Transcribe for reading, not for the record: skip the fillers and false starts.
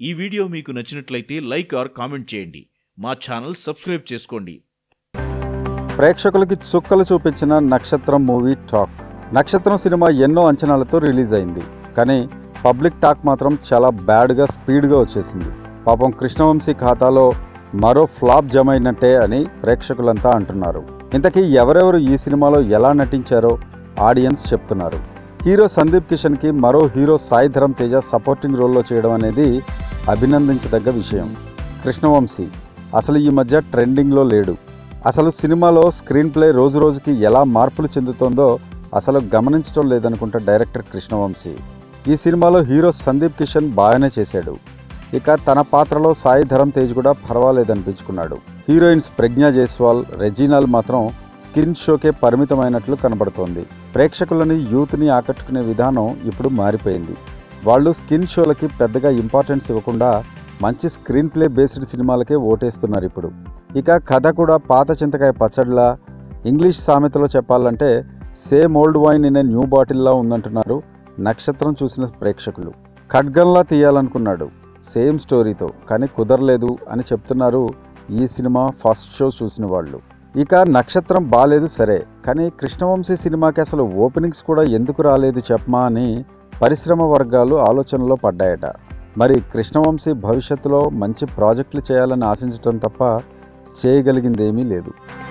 ఈ వీడియో మీకు నచ్చినట్లయితే లైక్ ఆర్ కామెంట్ చేయండి. మా ఛానల్ సబ్స్క్రైబ్ చేసుకోండి. ప్రేక్షకులకి చుక్కలు చూపించిన నక్షత్రం మూవీ టాక్. నక్షత్రం సినిమా ఎన్నో అంచనాలతో రిలీజ్ అయింది. కానీ పబ్లిక్ టాక్ మాత్రం చాలా బ్యాడ్గా స్పీడ్గా వచ్చేసింది. పాపం కృష్ణవంశీ ఖాతాలో మరో ఫ్లాప్ జమ అయినట్టే అని ప్రేక్షకులంతా అంటున్నారు. ఇంతకీ ఎవరెవరు ఈ సినిమాలో ఎలా నటించారో ఆడియన్స్ చెప్తున్నారు. హీరో సందీప్ కిషన్కి మరో హీరో సాయి ధరమ్ తేజ సపోర్టింగ్ రోల్లో చేయడం అనేది అభినందించదగ్గ విషయం. కృష్ణవంశీ అసలు ఈ మధ్య ట్రెండింగ్లో లేడు. అసలు సినిమాలో స్క్రీన్ ప్లే రోజు రోజుకి ఎలా మార్పులు చెందుతోందో అసలు గమనించడం లేదనుకుంటా డైరెక్టర్ కృష్ణవంశీ. ఈ సినిమాలో హీరో సందీప్ కిషన్ బాగానే చేశాడు. ఇక తన పాత్రలో సాయి ధరమ్ తేజ్ కూడా పర్వాలేదనిపించుకున్నాడు. హీరోయిన్స్ ప్రజ్ఞా జైస్వాల్, రెజీనాల్ మాత్రం స్కిన్ షోకే పరిమితమైనట్లు కనబడుతోంది. ప్రేక్షకులని యూత్ని ఆకట్టుకునే విధానం ఇప్పుడు మారిపోయింది. వాళ్ళు స్కిన్ షోలకి పెద్దగా ఇంపార్టెన్స్ ఇవ్వకుండా మంచి స్క్రీన్ ప్లే బేస్డ్ సినిమాలకే ఓటేస్తున్నారు ఇప్పుడు. ఇక కథ కూడా పాత చింతకాయ పచ్చడిలా, ఇంగ్లీష్ సామెతలో చెప్పాలంటే same old wine in a new బాటిల్లా ఉందంటున్నారు నక్షత్రం చూసిన ప్రేక్షకులు. ఖడ్గంలా తీయాలనుకున్నాడు సేమ్ స్టోరీతో, కానీ కుదరలేదు అని చెప్తున్నారు ఈ సినిమా ఫస్ట్ షో చూసిన వాళ్ళు. ఇక నక్షత్రం బాలేదు సరే, కానీ కృష్ణవంశీ సినిమాకి అసలు ఓపెనింగ్స్ కూడా ఎందుకు రాలేదు చెప్పమా అని పరిశ్రమ వర్గాలు ఆలోచనలో పడ్డాయట. మరి కృష్ణవంశీ భవిష్యత్తులో మంచి ప్రాజెక్టులు చేయాలని ఆశించడం తప్ప చేయగలిగిందేమీ లేదు.